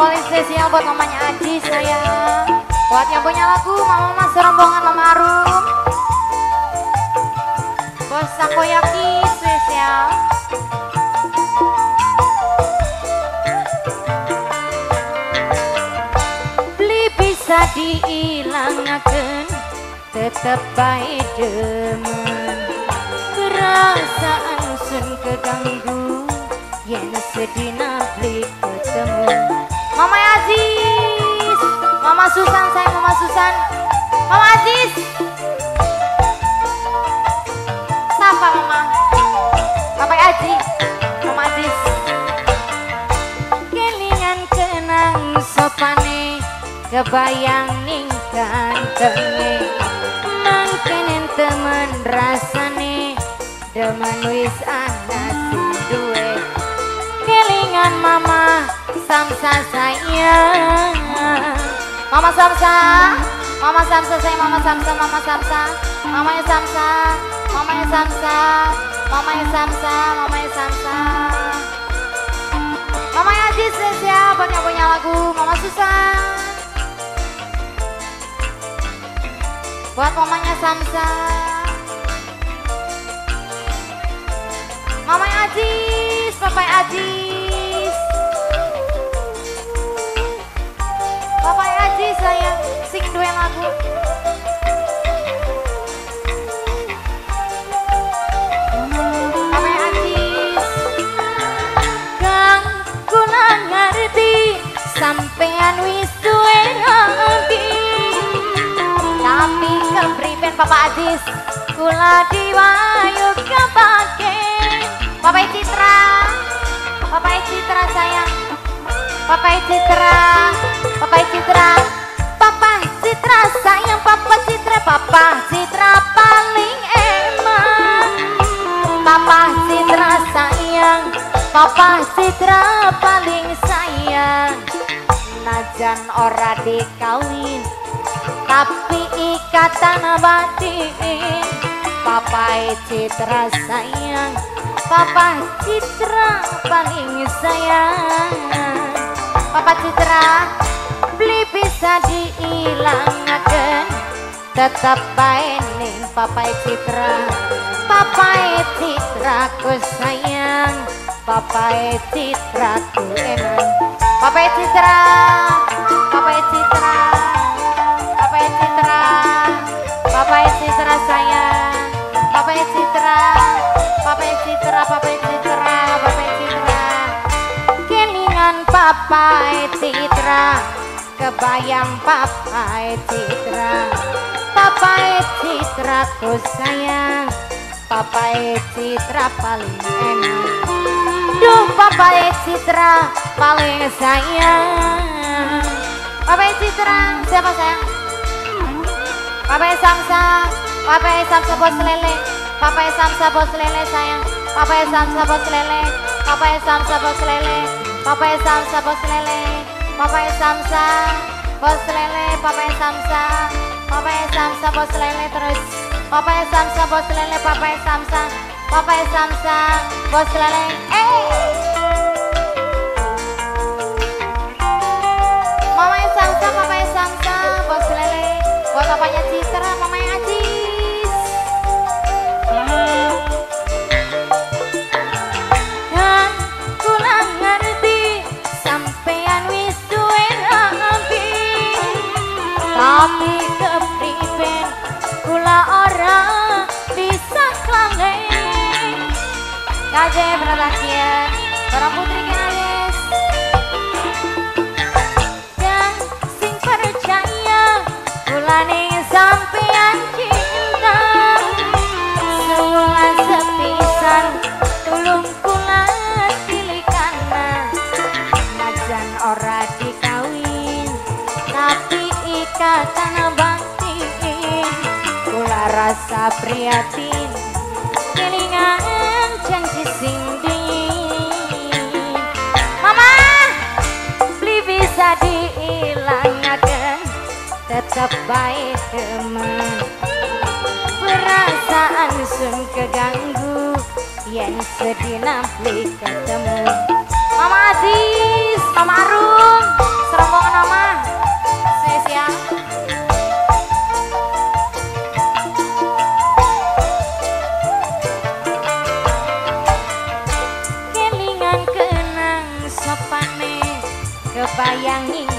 paling spesial buat mamanya Aji sayang. Buat yang punya lagu mama serombongan Mama Arum. Bos Takoyaki spesial. Beli bisa diilangaken, tetep baik demen. Perasaan sun keganggu, yen sedina beli ketemu. Mama Aziz, Mama Susan sayang, Mama Susan, Mama Aziz. Sapa Mama? Papa Aji, Mama Aziz. Kelingan kenang sopane, kebayang ning gantenge. Mangkenen temen rasane, demen wis ana sing duwe. Kelingan Mama Samsa sayang, Mama Samsa, Mama Samsa sayang, Mama Samsa, Mama Samsa, Mamanya Samsa, Mamanya Samsa, Mamanya Samsa, Mamanya Samsa. Mamanya Aji spesial buat yang punya lagu Mama Susan. Buat mamanya Samsa, Mamanya Ajis, Papai Ajis, Papai Ajis sayang, sing dua lagu. Papai Ajis, kang kula ngerti sampean wis duwe rabi, tapi kepriben Papa Ajis kula diwayu kepake. Papai Citra, Papai Citra sayang, Papai Citra, Papai Citra, Papa Citra sayang, Papa Citra, Papa Citra paling emak. Papa Citra sayang, Papa Citra paling sayang. Najan ora dikawin, tapi ikatan batin. Papa Citra sayang, Papa Citra paling sayang. Papa Citra beli bisa diilangaken, tetap baik ning Papa Citra. Papa Citra ku sayang, Papa Citra ku enang. Papa Citra, Papa Citra, Papa Citra, Papa Citra sayang, Papa Citra, Papa Citra, Papa Citra, Papa Citra. Kelingan Papa Citra, kebayang Papa Citra. Papa Citra ku sayang, Papa Citra paling enak. Duh Papa Citra paling sayang. Papa Citra siapa sayang? Papa Samsa, Papa Samsa bos lele, Papa Samsa bos lele sayang, Papa Samsa bos lele, Papa Samsa bos lele, Papa Samsa bos lele, Papa Samsa bos lele, Papa Samsa, Papa Samsa bos lele terus, Papa Samsa bos lele, Papa Samsa, Papa Samsa bos lele, Mama Samsa, Papa Samsa bos lele, buat papanya Citra, mamanya Ajis. Dan kula ngerti sampean wis duwe rabi, tapi kepriben kula ora bisa klangen. Kaje perhatian para putri kenalis dan sing percaya kula ning sampean cinta. Sebulan sepisan tulung kula tilikana, najan ora dikawin tapi ikatan batin. Kula rasa prihatin, kelingan janji sing dingin. Mama beli bisa diilangaken, tetap baik teman. Perasaan sun keganggu, yen sedina beli ketemu. Mama Aziz, Mama Arum, bayangin